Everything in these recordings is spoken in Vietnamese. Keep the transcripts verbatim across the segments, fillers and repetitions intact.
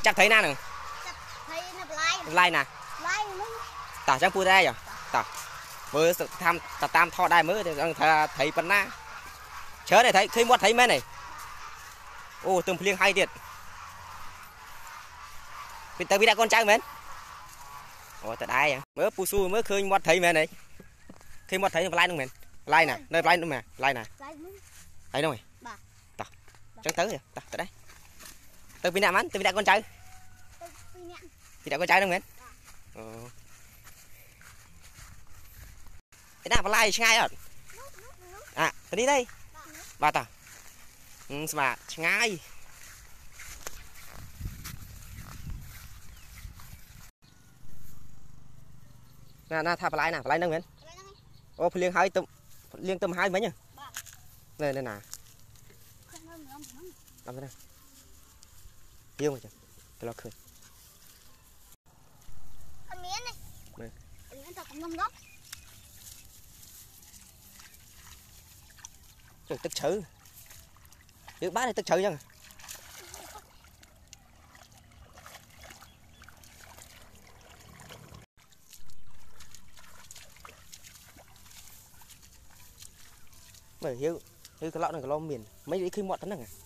chặt thấy na nè thấy nó lai lai nè tả chẳng pui đây à tả mới tham tả tam thọ đai mới thấy bắn na chớ này thấy khi mất thấy mấy này ô từng liêng hay thiệt vì tao biết đã con trai mến ủa tại ai à mới pu su mới khơi mất thấy mẹ này khi mất thấy like luôn mẹ like nè nơi like luôn mà like nè thấy đâu mày tao chẳng tới rồi tao tại đây tao bị nạm anh tao bị đã con trai bị đã con trai đâu mẹ cái nào mà like ngay rồi à tao đi đây bà tao ừ mà ngay nè nè thà lại nè lại nâng miếng ô liên hai tụm liên tụm hai mấy nhỉ này này nè làm thế nào yêu mà chứ cái lo khơi trời tức chữ chữ bá này tức chữ chứ bởi hiếu hiếu cái lọ này cái lọ miền mấy đứa khi mọt thế này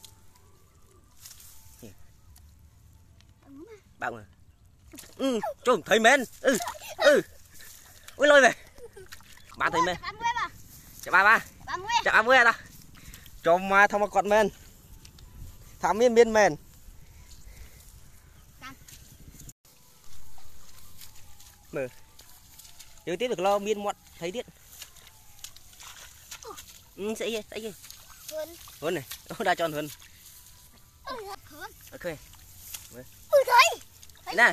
bạn mà ừ trông thấy men ừ ừ ui lôi về ba thấy men chả ba ba chả ba mươi à trông mà thông mà còn men thả miên miên men mở hiếu tiếp được lo miên mọt thấy điện ừ sẽ gì sẽ gì hơn này ô đã tròn hơn ok ui thấy nè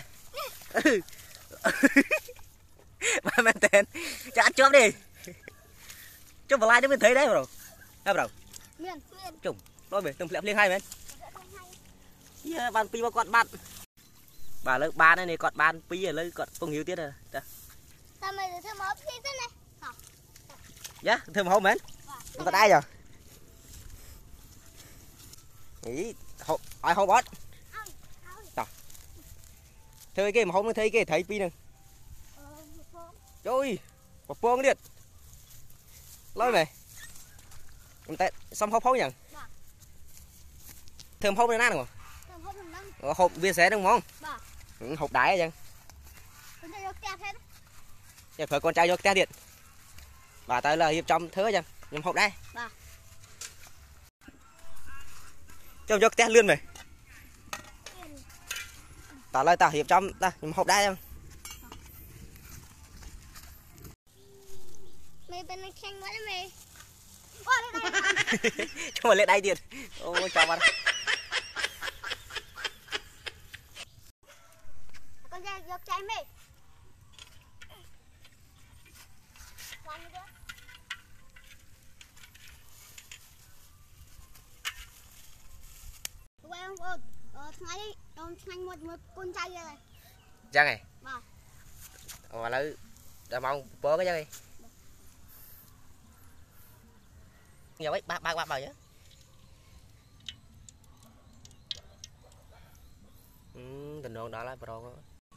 ba men tên cho ăn chớp đi chớp vào like để mình thấy đấy rồi đâu rồi trùng đôi về từng lẹm liên hai men yeah, bàn pi bao con bạn bà lấy ba này này con ban pi ở lấy con không hiếu tiết rồi sao mày thơm hốp thế này dạ thơm hốp men có ai rồi ý hộp ai hộp bớt thấy cái mà không thấy cái thấy pi nè trời quả pong điện lôi về chúng ta xong hộp hộp nhỉ thơm hộp này nè rồi hộp viên xé đúng không ừ, hộp đáy vậy giờ phải con trai vô te điện bà tới là hiệp trong thứ chứ nhưng hộp đây trong cho te lươn này tao lời tao hiệp trong ta nhưng hộp đây không mày bên này xanh quá mày cho mà lên đây điện ô chào bạn con trai vô trái mày ngày ông xanh một một con trai rồi ra này mà lấy đã mong bố cái gì giờ mấy ba ba ba bao chứ ừ, tình đồ đó là pro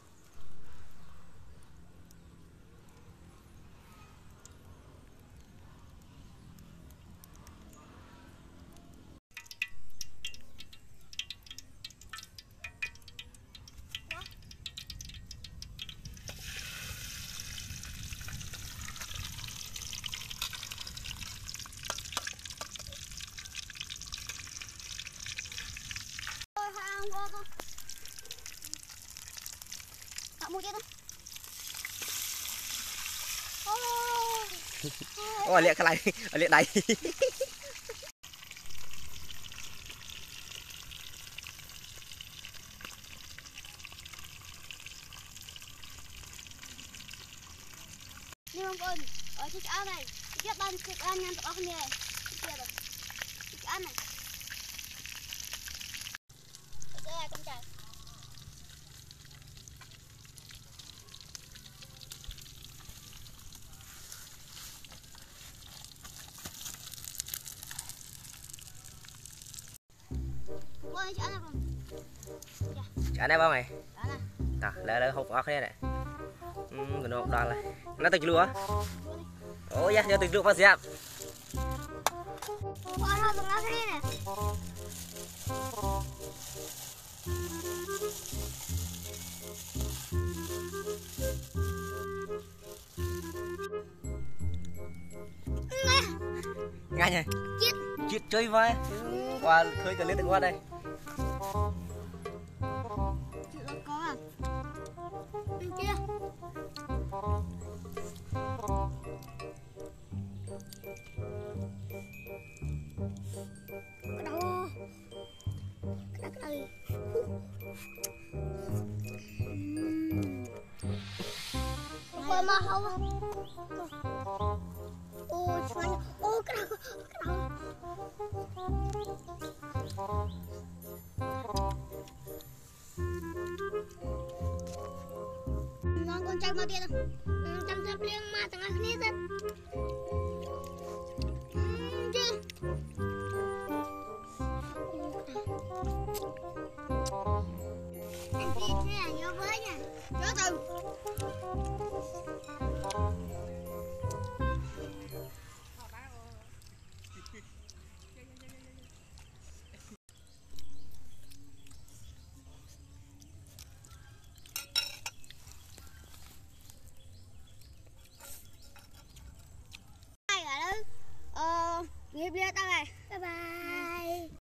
mua chứ ôi liệt cái này liệt đây nhưng không ơn ở chiếc áo này chiếc ban chiếc ăn nhân tao không nhẹ chiếc ăn này đây là con trai Anh này bao mày? Đó, lỡ lỡ hụt ốc thế này. Ừ, cái nó đòn này. Nó từ lúa. Ôi da, giờ từ lúa bao giờ? Ngay nhỉ? Chết. Chết chơi vai. Qua khơi cần lên được qua đây. Ôi mà không. Ôi trời. Ôi cái đầu. Cái đầu. Nó con trai mà kia đâu. Chăm sóc liên mà tengah sini kan. Chứ. Anh chị này vô với nha. Vô từ.